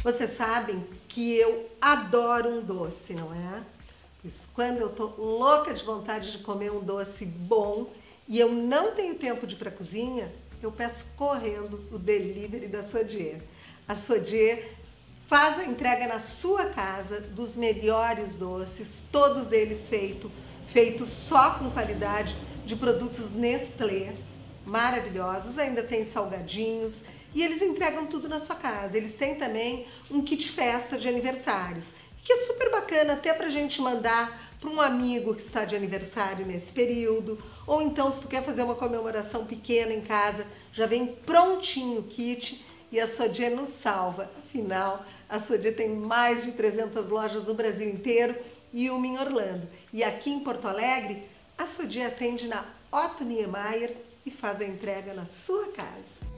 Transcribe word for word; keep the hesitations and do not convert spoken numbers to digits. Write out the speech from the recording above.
Vocês sabem que eu adoro um doce, não é? Pois quando eu tô louca de vontade de comer um doce bom e eu não tenho tempo de ir para a cozinha, eu peço correndo o delivery da Sodier. A Sodier faz a entrega na sua casa dos melhores doces, todos eles feito, feitos só com qualidade de produtos Nestlé, maravilhosos, ainda tem salgadinhos e eles entregam tudo na sua casa. Eles têm também um kit festa de aniversários, que é super bacana até pra gente mandar para um amigo que está de aniversário nesse período, ou então se tu quer fazer uma comemoração pequena em casa, já vem prontinho o kit e a Sodier nos salva. Afinal, a Sodier tem mais de trezentas lojas no Brasil inteiro e uma em Orlando. E aqui em Porto Alegre, a Sodier atende na Otto Niemeyer e faz a entrega na sua casa.